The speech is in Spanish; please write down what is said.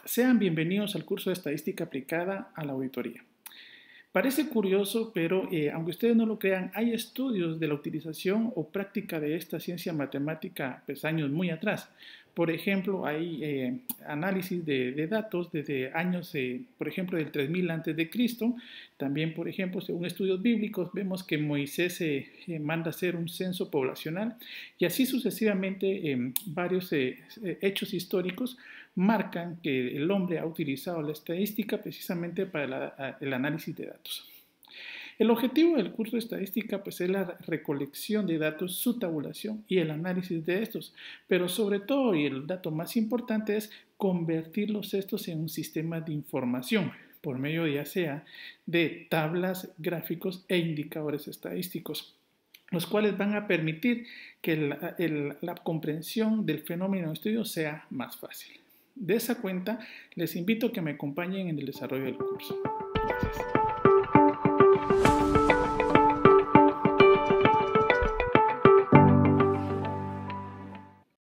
Sean bienvenidos al curso de Estadística Aplicada a la Auditoría. Parece curioso, pero aunque ustedes no lo crean, hay estudios de la utilización o práctica de esta ciencia matemática años muy atrás. Por ejemplo, hay análisis de datos desde años, por ejemplo, del 3000 a.C. También, por ejemplo, según estudios bíblicos, vemos que Moisés manda hacer un censo poblacional y así sucesivamente varios hechos históricos marcan que el hombre ha utilizado la estadística precisamente para el análisis de datos. El objetivo del curso de estadística es la recolección de datos, su tabulación y el análisis de estos, pero sobre todo, y el dato más importante, es convertirlos estos en un sistema de información por medio ya sea de tablas, gráficos e indicadores estadísticos, los cuales van a permitir que la comprensión del fenómeno de estudio sea más fácil. De esa cuenta, les invito a que me acompañen en el desarrollo del curso. Gracias.